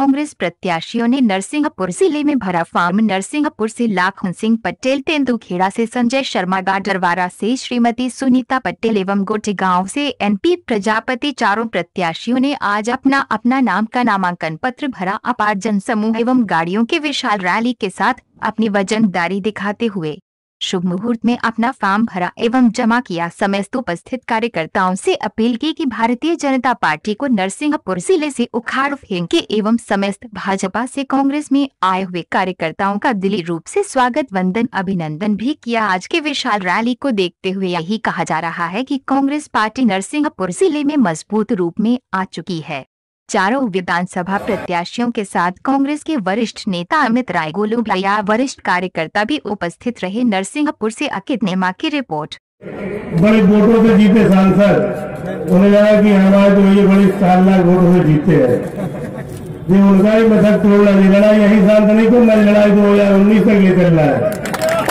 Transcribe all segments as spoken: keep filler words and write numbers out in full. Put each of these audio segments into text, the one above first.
कांग्रेस प्रत्याशियों ने नरसिंहपुर जिले में भरा फॉर्म। नरसिंहपुर से लाखन सिंह पटेल, तेंदुखेड़ा से संजय शर्मा, गाडरवारा से श्रीमती सुनीता पटेल एवं गोटेगांव से एनपी प्रजापति, चारों प्रत्याशियों ने आज अपना अपना नाम का नामांकन पत्र भरा। अपार जनसमूह एवं गाड़ियों के विशाल रैली के साथ अपनी वजनदारी दिखाते हुए शुभ मुहूर्त में अपना फॉर्म भरा एवं जमा किया। समस्त उपस्थित कार्यकर्ताओं से अपील की कि भारतीय जनता पार्टी को नरसिंहपुर जिले से उखाड़ फेंके एवं समस्त भाजपा से कांग्रेस में आए हुए कार्यकर्ताओं का दिली रूप से स्वागत, वंदन, अभिनंदन भी किया। आज के विशाल रैली को देखते हुए यही कहा जा रहा है कि कांग्रेस पार्टी नरसिंहपुर जिले में मजबूत रूप में आ चुकी है। चारों विधानसभा प्रत्याशियों के साथ कांग्रेस के वरिष्ठ नेता अमित राय, गोलू भैया, वरिष्ठ कार्यकर्ता भी उपस्थित रहे। नरसिंहपुर से अंकित नेमा की रिपोर्ट। बड़े वोटों से जीते सांसद, उन्हें लगा कि हमारे तो ये बड़ी शानदार वोटों से जीते हैं, ये उनका ही मसक तोड़ना, लड़ाई यही साल नहीं तो मैं लड़ाई दो हजार उन्नीस तक ले चल रहा है।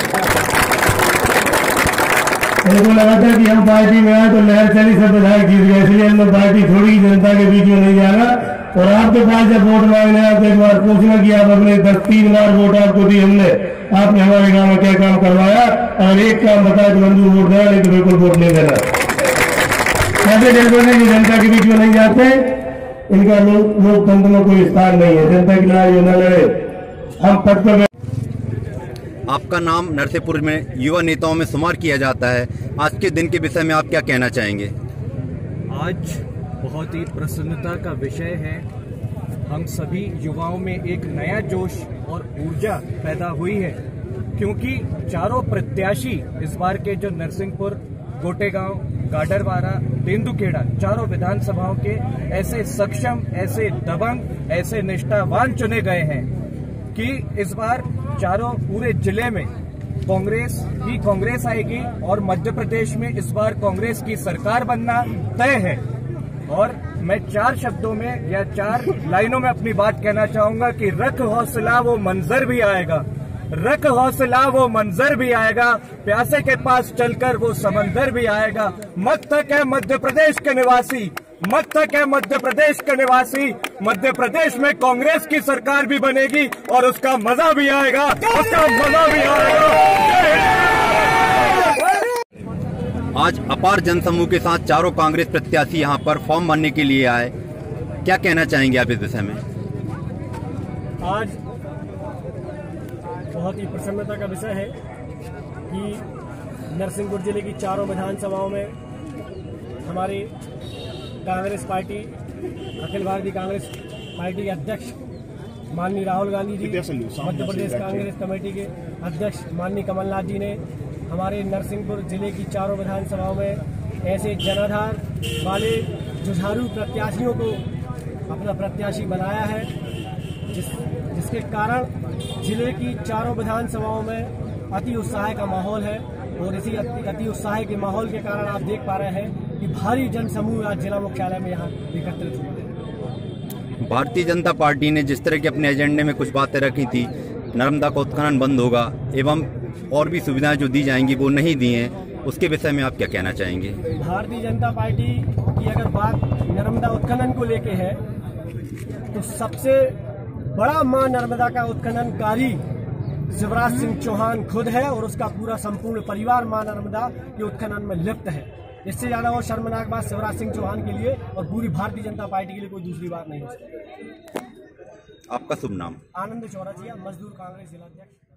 उनको लगा था कि हम पार्टी में आए तो लहर चली, सब विधायक जीत गए, इसलिए हम पार्टी थोड़ी जनता के बीच में नहीं जाना। और आपके पास जब वोट मांगने आए तो एक बार पूछना कि आप अपने दस तीन बार वोट आपको दी हमने, आपने हमारे गांव में क्या काम करवाया, और एक काम बताया तो मंजूर वोट देना, नहीं तो बिल्कुल वोट नहीं देना। ऐसे जनता की जनता के बीच में नहीं जाते, इनका लोकतंत्र में कोई स्थान नहीं है। जनता की लड़ाई न लड़े, हम पद पर। आपका नाम नरसिंहपुर में युवा नेताओं में शुमार किया जाता है, आज के दिन के विषय में आप क्या कहना चाहेंगे? आज बहुत ही प्रसन्नता का विषय है। हम सभी युवाओं में एक नया जोश और ऊर्जा पैदा हुई है, क्योंकि चारों प्रत्याशी इस बार के जो नरसिंहपुर, गोटेगांव, गाडरवारा, तेंदुखेड़ा चारों विधानसभाओं के ऐसे सक्षम, ऐसे दबंग, ऐसे निष्ठावान चुने गए हैं कि इस बार चारों पूरे जिले में कांग्रेस ही कांग्रेस आएगी और मध्य प्रदेश में इस बार कांग्रेस की सरकार बनना तय है। और मैं चार शब्दों में या चार लाइनों में अपनी बात कहना चाहूंगा कि रख हौसला वो मंजर भी आएगा, रख हौसला वो मंजर भी आएगा, प्यासे के पास चलकर वो समंदर भी आएगा। मत तक है मध्य प्रदेश के निवासी, मत तक है मध्य प्रदेश के निवासी, मध्य प्रदेश में कांग्रेस की सरकार भी बनेगी और उसका मजा भी आएगा, उसका मजा भी आएगा। आज अपार जनसमूह के साथ चारों कांग्रेस प्रत्याशी यहाँ पर फॉर्म भरने के लिए आए, क्या कहना चाहेंगे आप इस विषय में? आज बहुत ही प्रसन्नता का विषय है कि नरसिंहपुर जिले की चारों विधानसभाओं में हमारी कांग्रेस पार्टी, अखिल भारतीय कांग्रेस पार्टी के अध्यक्ष माननीय राहुल गांधी जी, मध्य प्रदेश कांग्रेस कमेटी के अध्यक्ष माननीय कमलनाथ जी ने हमारे नरसिंहपुर जिले की चारों विधानसभाओं में ऐसे जनाधार वाले जुझारू प्रत्याशियों को अपना प्रत्याशी बनाया है, जिस जिसके कारण जिले की चारों विधानसभाओं में अति उत्साह का माहौल है। और इसी अति उत्साह के माहौल के कारण आप देख पा रहे हैं कि भारी जनसमूह आज जिला मुख्यालय में यहाँ एकत्रित हुए हैं। भारतीय जनता पार्टी ने जिस तरह के अपने एजेंडे में कुछ बातें रखी थी, नर्मदा का उत्खनन बंद होगा एवं और भी सुविधाएं जो दी जाएंगी वो नहीं दी हैं, उसके विषय में आप क्या कहना चाहेंगे? भारतीय जनता पार्टी की अगर बात नर्मदा उत्खनन को लेके है तो सबसे बड़ा मां नर्मदा का उत्खननकारी शिवराज सिंह चौहान खुद है और उसका पूरा संपूर्ण परिवार मां नर्मदा के उत्खनन में लिप्त है। इससे ज्यादा और शर्मनाक बात शिवराज सिंह चौहान के लिए और पूरी भारतीय जनता पार्टी के लिए कोई दूसरी बात नहीं हो सकती। आपका शुभ नाम? आनंद चौरसिया, मजदूर कांग्रेस जिला अध्यक्ष।